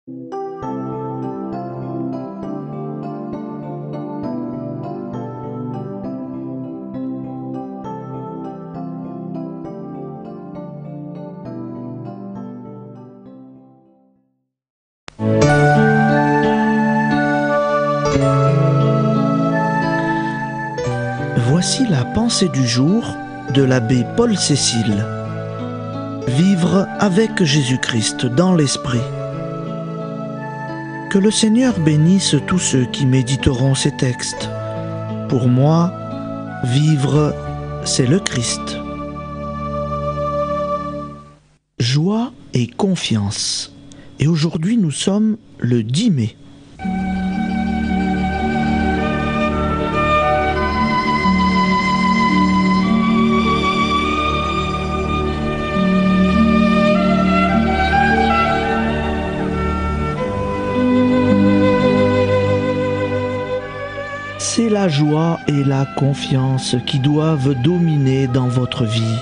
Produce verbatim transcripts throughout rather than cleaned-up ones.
Voici la pensée du jour de l'abbé Paul Cécile. Vivre avec Jésus-Christ dans l'Esprit. Que le Seigneur bénisse tous ceux qui méditeront ces textes. Pour moi, vivre, c'est le Christ. Joie et confiance. Et aujourd'hui, nous sommes le dix mai. C'est la joie et la confiance qui doivent dominer dans votre vie.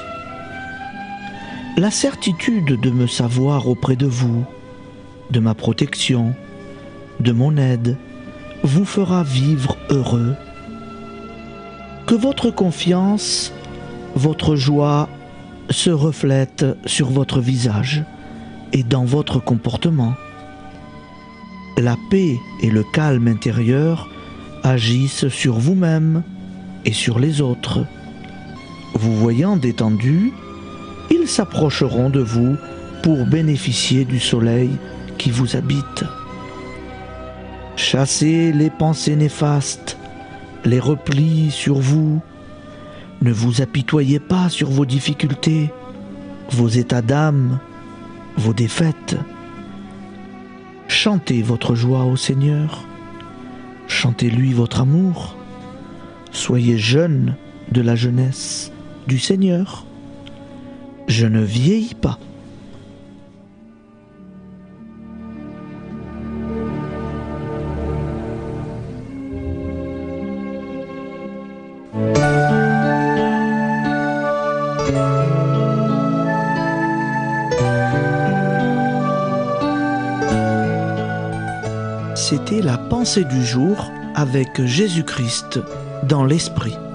La certitude de me savoir auprès de vous, de ma protection, de mon aide, vous fera vivre heureux. Que votre confiance, votre joie se reflètent sur votre visage et dans votre comportement. La paix et le calme intérieur agissent sur vous-même et sur les autres. Vous voyant détendu, ils s'approcheront de vous pour bénéficier du soleil qui vous habite. Chassez les pensées néfastes, les replis sur vous. Ne vous apitoyez pas sur vos difficultés, vos états d'âme, vos défaites. Chantez votre joie au Seigneur. Chantez-lui votre amour. Soyez jeunes de la jeunesse du Seigneur. Je ne vieillis pas. C'était la pensée du jour avec Jésus-Christ dans l'Esprit.